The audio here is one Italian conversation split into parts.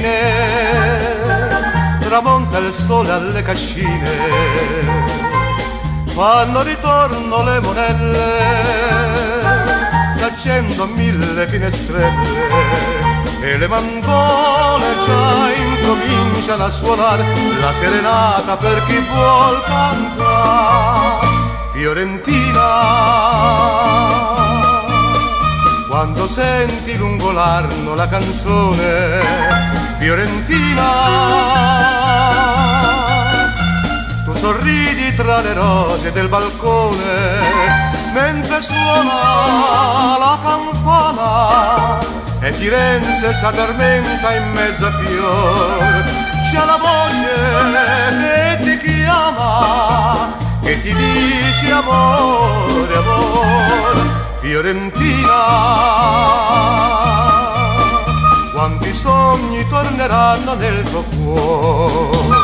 fiorentine, tramonta il sole alle cascine, fanno ritorno le monelle, s'accendono 1000 finestrelle e le mandole già incominciano a suonare la serenata per chi vuol cantare. Fiorentina, quando senti lungo l'Arno la canzone, Fiorentina, tu sorridi tra le rose del balcone, mentre suona la campana e Firenze s'addormenta in mezzo a fior. C'è la voce che ti chiama, che ti dice amore, amore. Fiorentina, quanti sogni torneranno nel tuo cuore.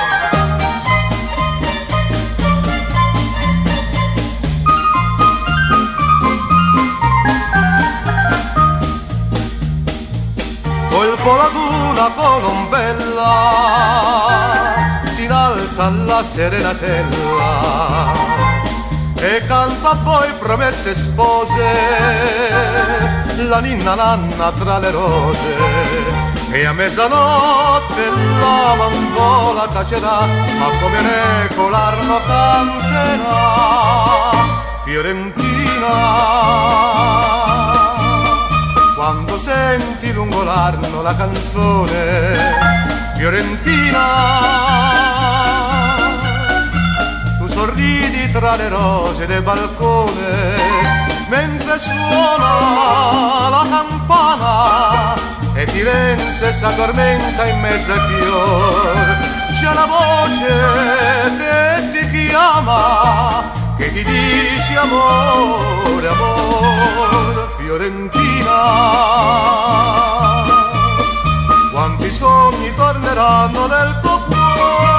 Colpo ad una colombella, si innalza alla serenatella e canta a voi promesse spose, la ninna nanna tra le rose. E a mezzanotte la mandola tacerà, ma come un'eco l'Arno canterà. Fiorentina, quando senti lungo l'Arno la canzone, Fiorentina, tu sorridi tra le rose del balcone, mentre suona la campana e Firenze s'addormenta in mezzo ai fior. C'è la voce che ti chiama, che ti dice amore, amore. Fiorentina, quanti sogni torneranno nel tuo cuore.